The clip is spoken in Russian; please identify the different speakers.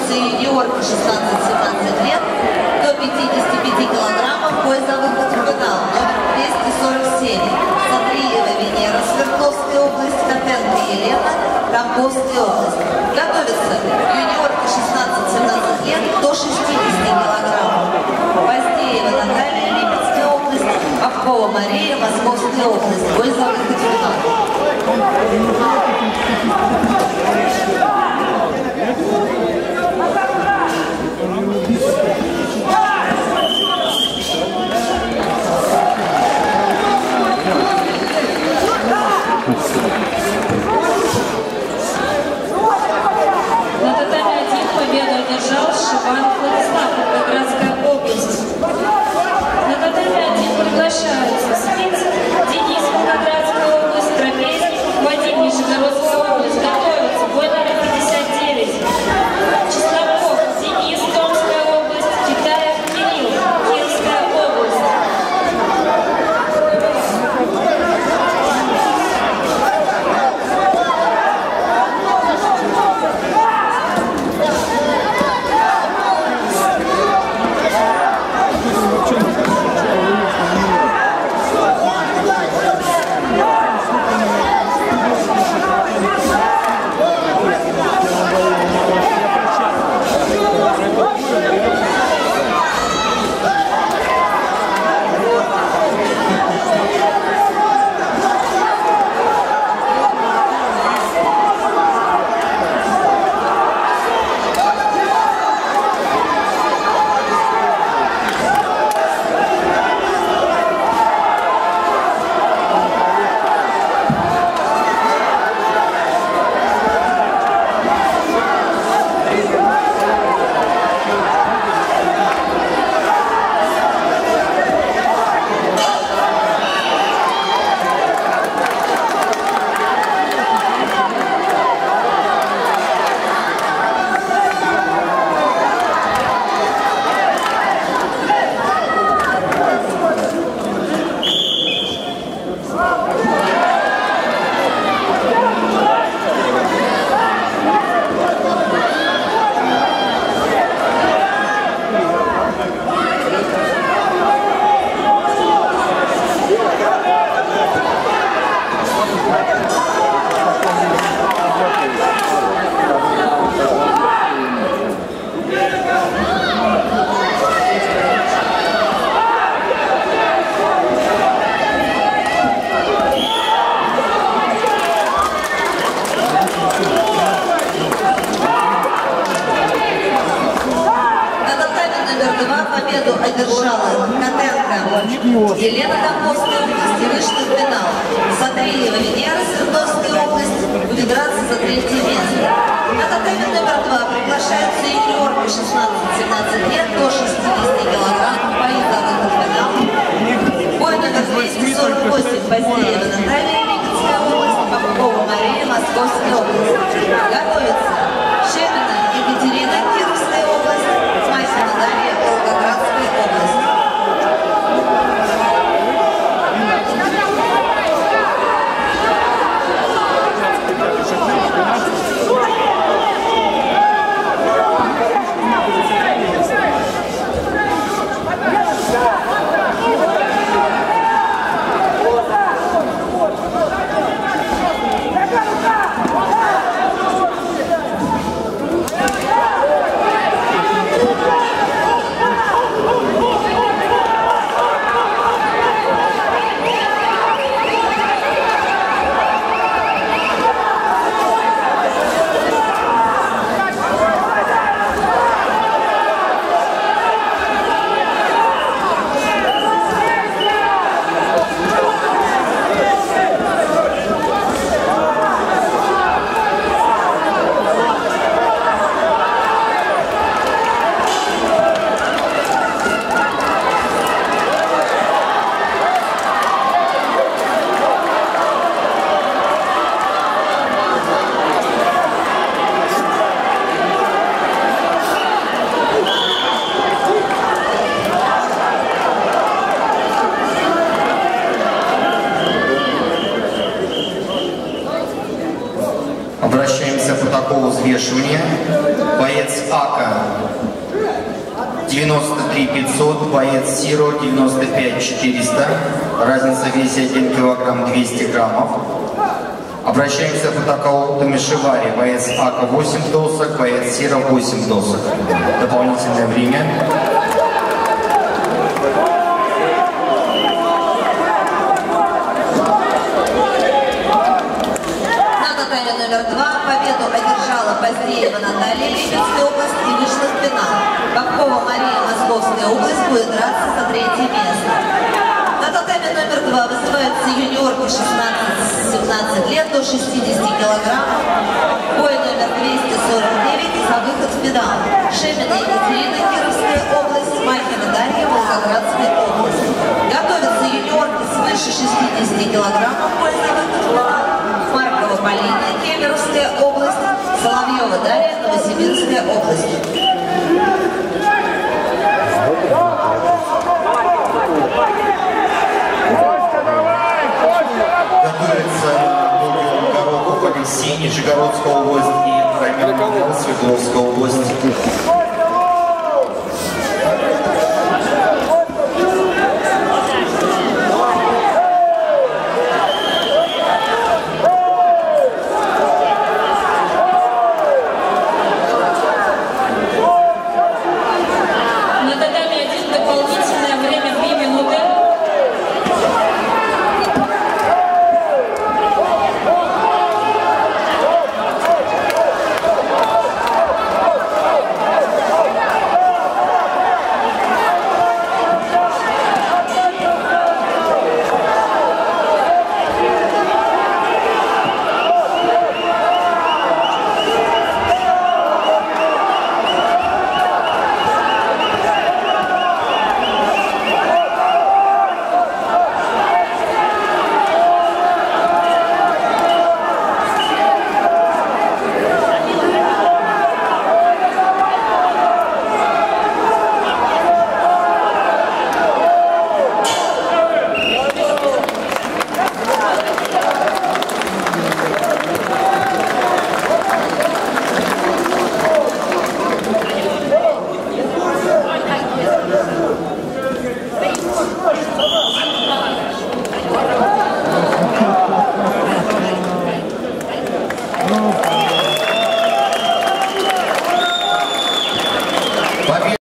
Speaker 1: приглашаются юниорки 16-17 лет до 55 килограммов. Бой за выход в финал. Номер 247. Сатриева Венера, Свердловская область, Котенко Елена, Тамбовская область. Готовятся юниорки 16-17 лет до 60 килограммов. Поздеева Наталья, Липецкая область, Попкова Мария, Московская область. Бой за выход в финал.
Speaker 2: На татами-1 победу одержал Шибанов Владислав, Волгоградская область. На татами-1 приглашаются Спиц, Денис, Волгоградская область, Трапезников, Вадим, Нижегородская область. Готовится бой номер 59. Чесноков, Денис, Томская область, Китаев, Кирилл, Кировская область.
Speaker 1: Победу одержала Котенко Елена, Тамбовская область, и вышла в финал. Сатриева Венера, Свердловская область, будет драться за третье место. На татами номер 2 приглашаются юниорки 16-17 лет до 60 килограмм. Бои за выход в финал. Бой номер 248. Поздеева Наталья, Липецкая область, Попкова Мария, Московская область. Готовится Щемина Екатерина, Кировская область, Смайсина Дарья, Волгоградская область.
Speaker 3: Обращаемся к протоколу взвешивания. Боец Ака 93 500, боец Сиро 95 400, разница в весе 1 килограмм 200 граммов. Обращаемся в атаку Томишевари, боец Ака 8 досок, боец Сиро 8 досок. Дополнительное время.
Speaker 1: Номер 2 победу одержала Поздеева Наталья, Липецкая область, и вышла в финал. Бабкова Мария, Московская область, будет драться за 3-е место. На татаме номер 2 вызываются юниорки 16-17 лет до 60 килограммов. Бой номер 249 за выход в финал. Шемина Екатерина, Кировская область, Мальхина Дарья, Волгоградская область. Готовятся юниорки свыше 60 килограммов. Бой за выход в финал. Маркова Полина, Кемеровская область, Соловьева Дарья, Новосибирская область.